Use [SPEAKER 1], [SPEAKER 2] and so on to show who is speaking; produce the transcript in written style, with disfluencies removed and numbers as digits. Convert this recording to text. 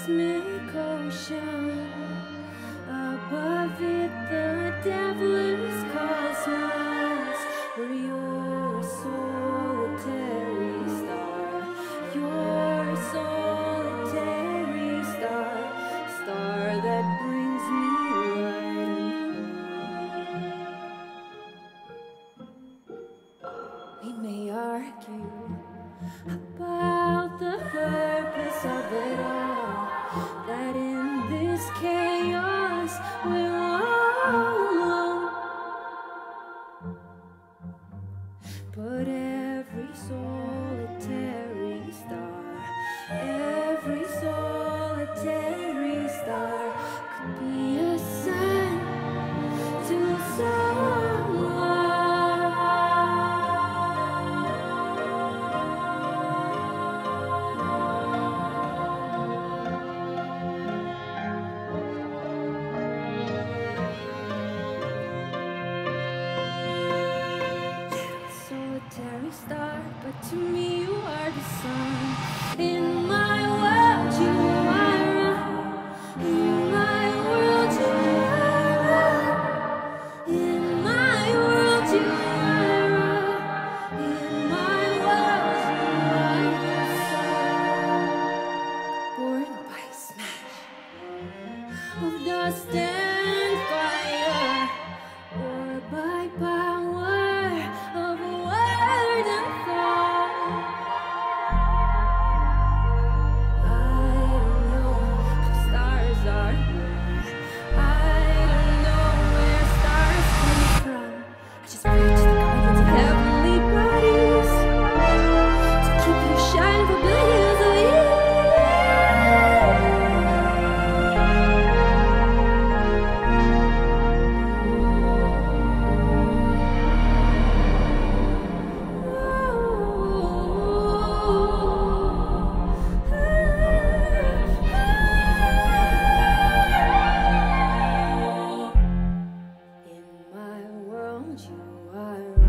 [SPEAKER 1] cosmic ocean. Above it, the devilish cosmos, where you're a solitary star. You're a solitary star, star that brings me right home. We may argue about the purpose of it all, that in this chaos we're all alone. But every solitary star could be a sign to someone. Star, but to me you are the sun. In my world you are in my world you are in my world you are in my world you are the sun. Born by smash of dust and fire, or by power of word and thought. I don't know how stars are born. I don't know where stars come from. I just pray to the guardians of heavenly bodies to keep you shining for billions of years. In my world you are